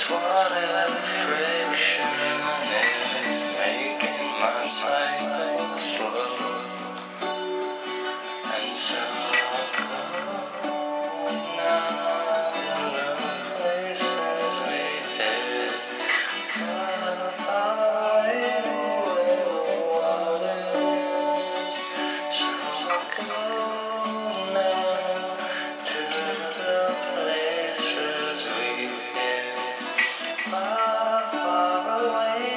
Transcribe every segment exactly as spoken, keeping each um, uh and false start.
whatever friction is making my cycle slow. And so I'll go now the places we hit, far, far away where the water is. So I'll go now to the places we hit, far, far away.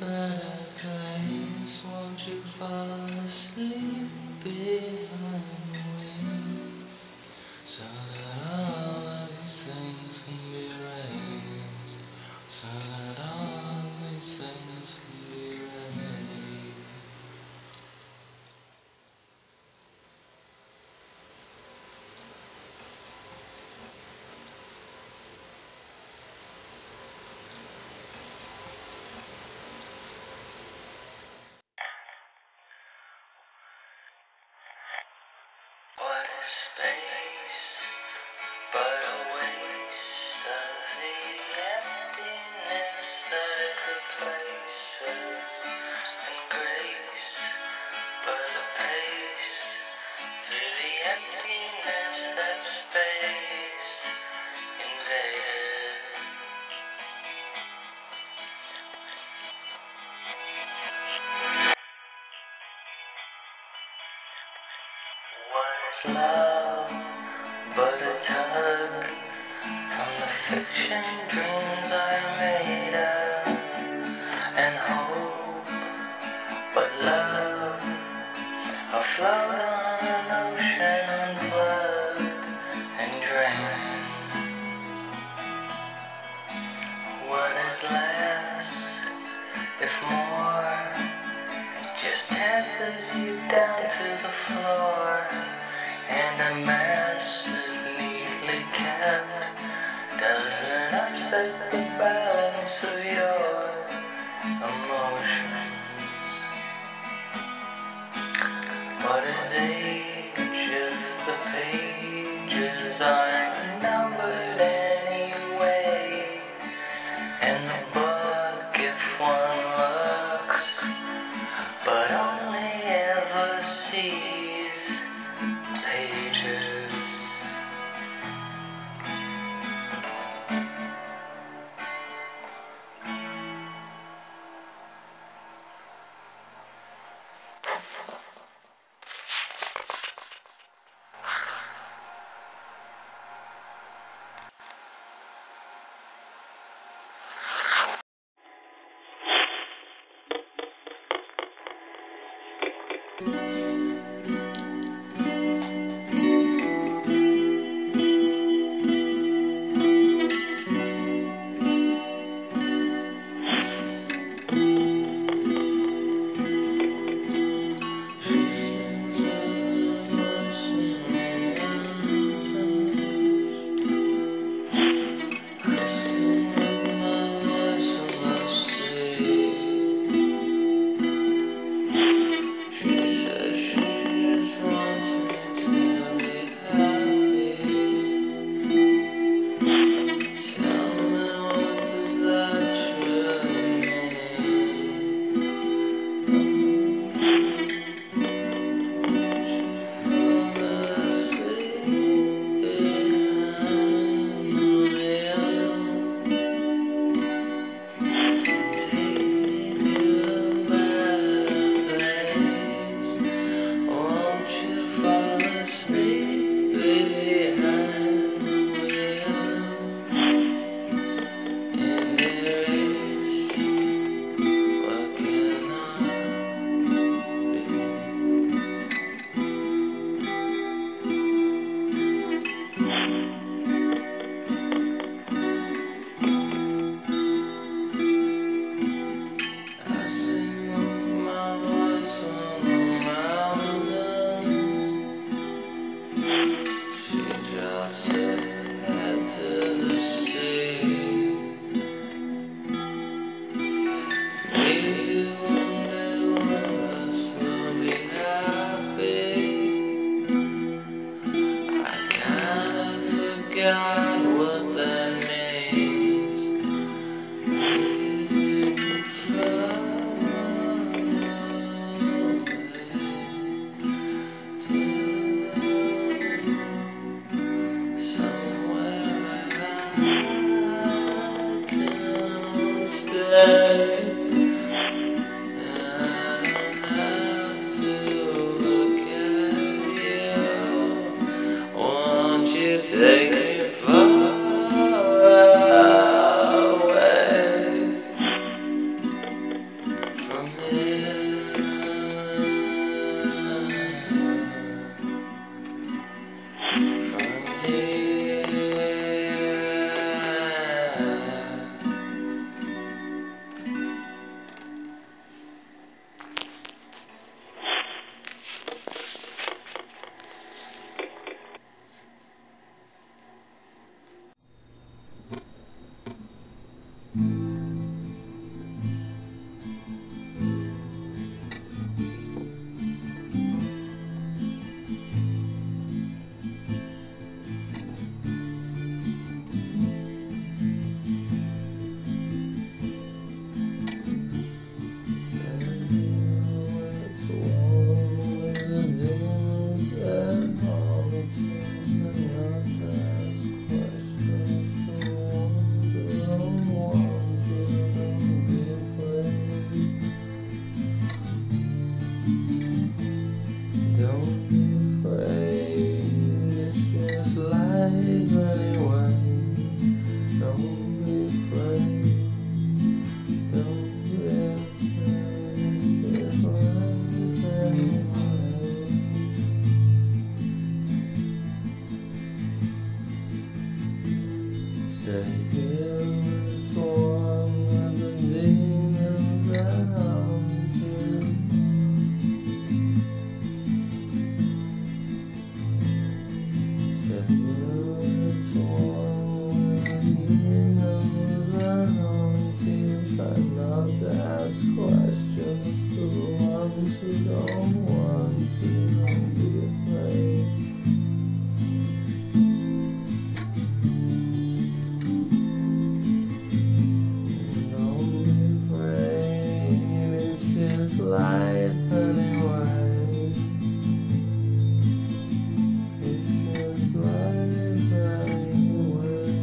better place. Won't you fall asleep behind the wheel, so that all of these things can be raised, so that all of these things can be raised. What is space but a waste of the emptiness that it replaces, and grace but a pace through the emptiness that space invaded. What is love but a tug from the fiction dreams are made of, and hope but love afloat on an ocean unplugged and drained. What is less if more just tethers you down to the floor, and a mess that neatly kept doesn't upset the balance of your emotions. What is age if the pages aren't numbered anyway, and the book if one looks but only ever sees pages? God, what that means. Easy far away to somewhere I can stay. Take me far away. questions to the ones who don't want to. Don't be afraid. Don't be afraid. It's just life anyway. It's just life anyway.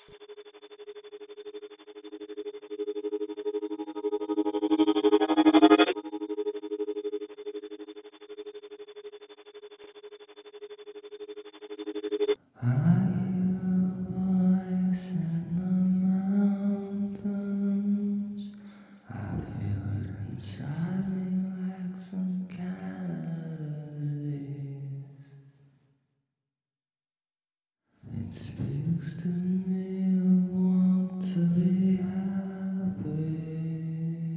I hear a voice in the mountains. I feel it inside me like some kind of disease. It speaks to me of want to be happy.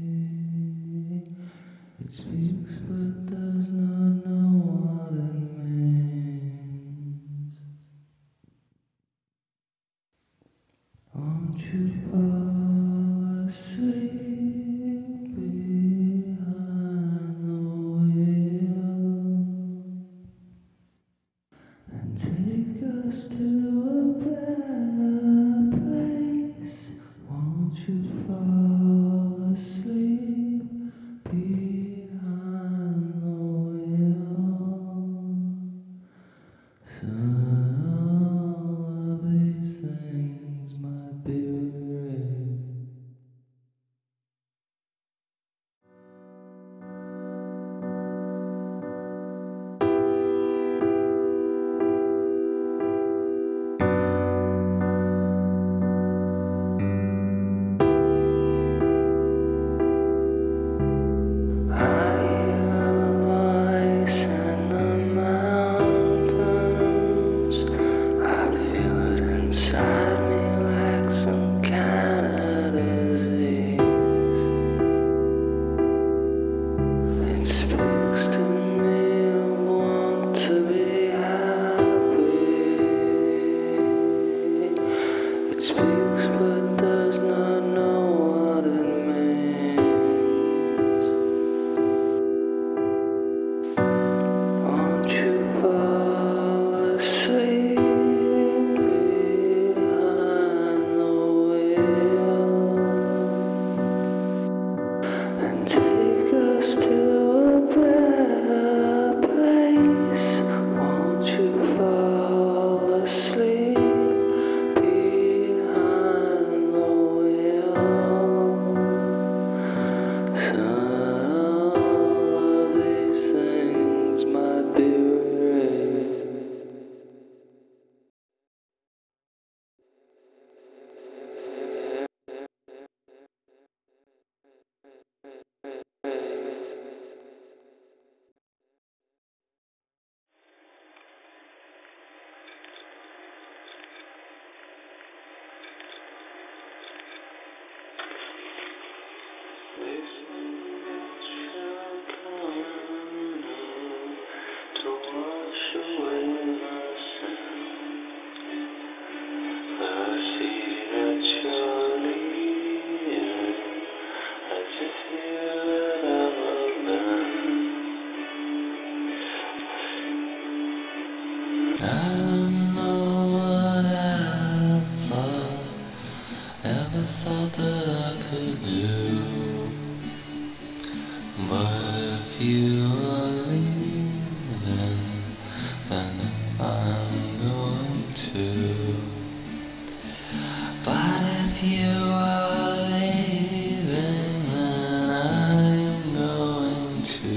It speaks but does not know what it means. Won't you fall asleep behind the wheel and take us to a better place? Won't you fall asleep behind the wheel? Soon all of these things might be real. I hear a voice in the mountains. I feel it inside me like some kind of disease. It speaks to me of want to be happy. It speaks but does not know what it means. Won't you fall asleep behind the wheel and take us to a better place? Won't you fall asleep behind the wheel? Soon all of these things might be real. To wash away my sin, I see that you're leaving, as if you had ever been. I don't know what I thought, ever thought that I could do, but if you are leaving, then I'm going to. But if you are leaving, then I'm going to.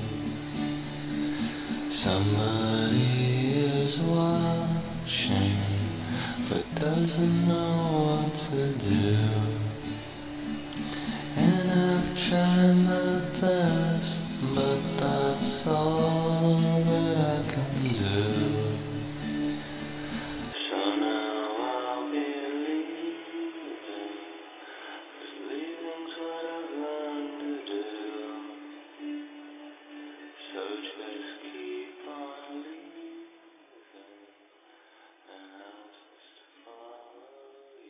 Somebody is watching, but doesn't know what to do. And I've tried my best, but that's all that I can do. So now I'll be leaving, 'cause leaving's what I've learned to do. So just keep on leaving, and I'll just follow you.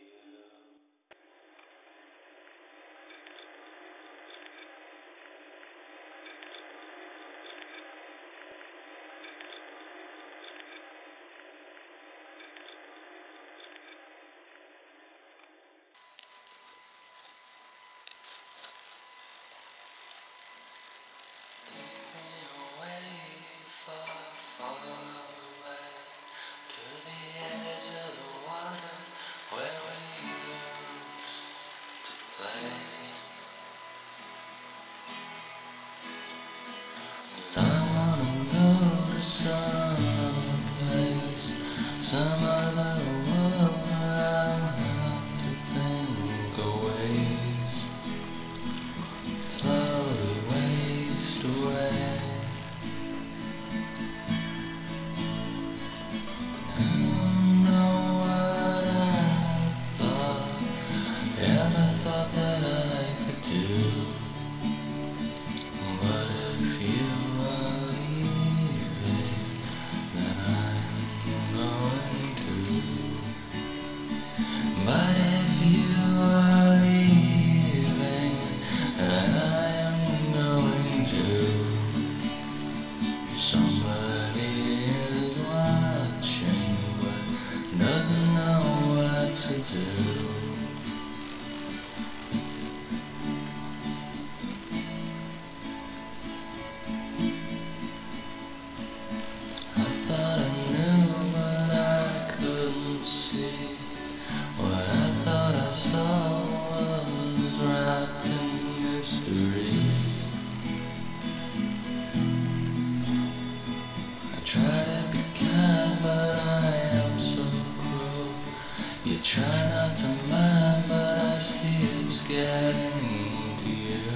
try not to mind, but I see it's getting to you.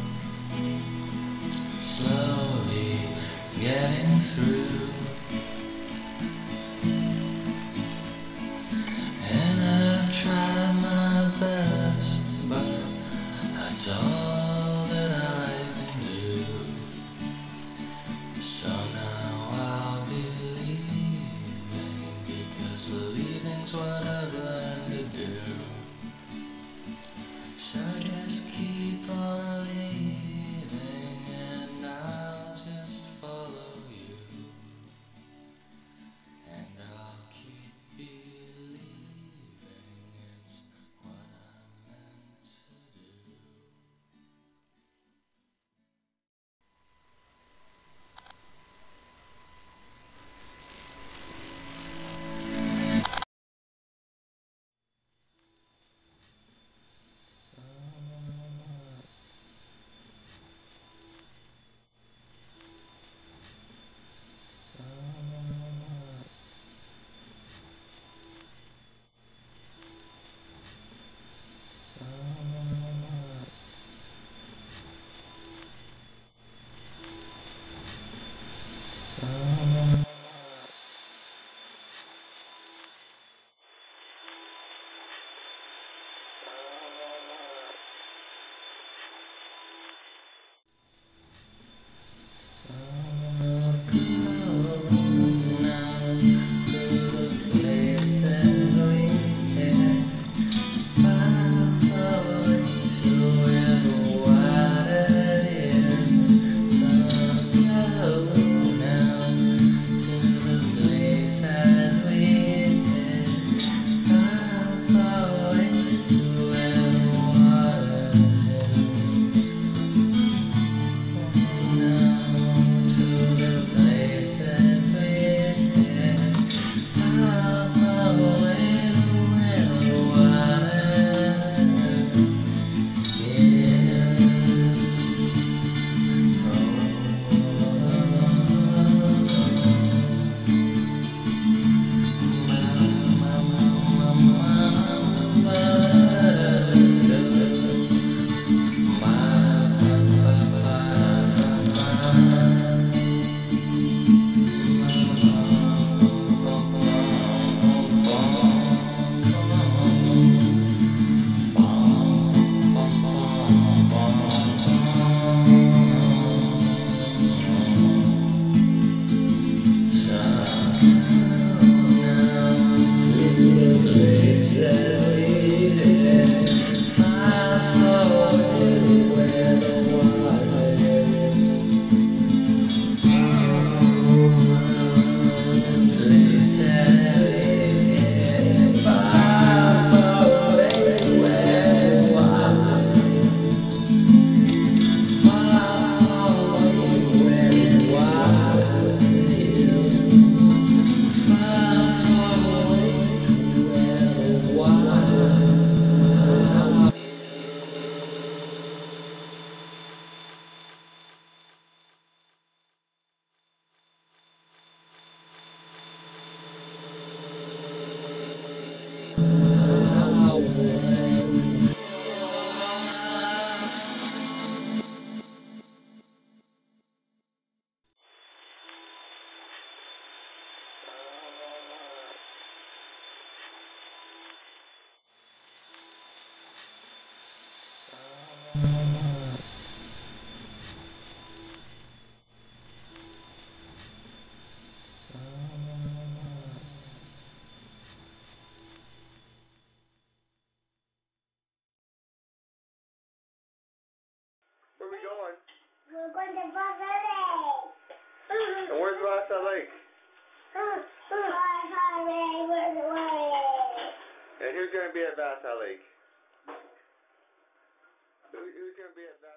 Slowly getting through. And I've tried my best, but that's all that I can do. So now I'll be leaving, because leaving's what I've learned to do. So just keep on leaving, and I'll just follow you. And I'll keep believing it's what I'm meant to do. Where are we going? We're going to Bassa Lake. And where's Bassa Lake? Bassa Lake, where's the lake? And who's going to be at Bassa Lake? Who, who's going to be at Bassa